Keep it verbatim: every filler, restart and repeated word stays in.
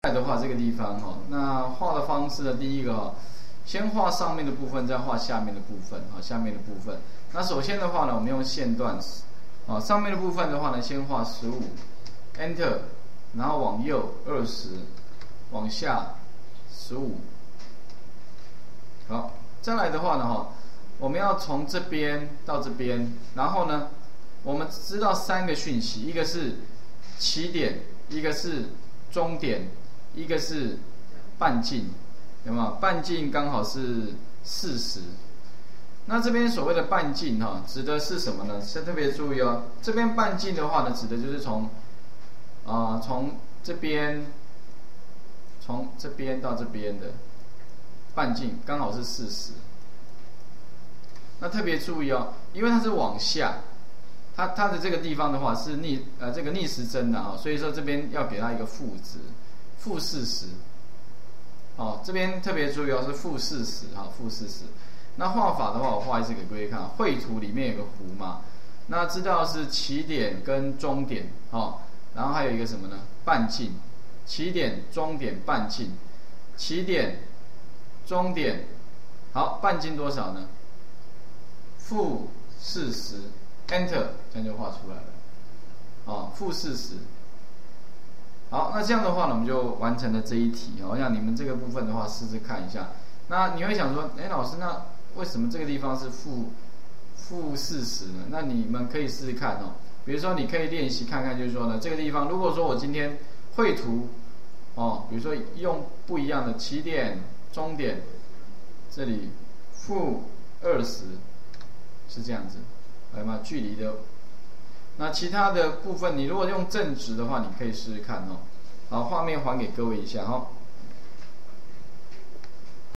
的话，这个地方哈，那画的方式呢，第一个哈，先画上面的部分，再画下面的部分啊，下面的部分。那首先的话呢，我们用线段，啊，上面的部分的话呢，先画十五 ，Enter， 然后往右二十，往下十五。好，再来的话呢，哈，我们要从这边到这边，然后呢，我们知道三个讯息，一个是起点，一个是终点，一个是半径，有没有？半径刚好是四十。那这边所谓的半径哈，指的是什么呢？先特别注意哦，这边半径的话呢，指的就是从啊、呃、从这边从这边到这边的半径刚好是四十。那特别注意哦，因为它是往下。它它的这个地方的话是逆呃这个逆时针的啊，所以说这边要给它一个负值，负四十，哦，这边特别注意哦，是负四十哈，负四十。那画法的话，我画一次给各位看，绘图里面有个弧嘛，那知道是起点跟终点哦，然后还有一个什么呢？半径，起点、终点、半径，起点、终点，好，半径多少呢？负四十。Enter， 这样就画出来了，哦，负四十。好，那这样的话呢，我们就完成了这一题哦。让你们这个部分的话试试看一下。那你会想说，哎，老师，那为什么这个地方是负负四十呢？那你们可以试试看哦。比如说，你可以练习看看，就是说呢，这个地方如果说我今天绘图，哦，比如说用不一样的起点、终点，这里负二十，是这样子。有没有距离的？那其他的部分，你如果用正值的话，你可以试试看哦。好，画面还给各位一下哈、哦。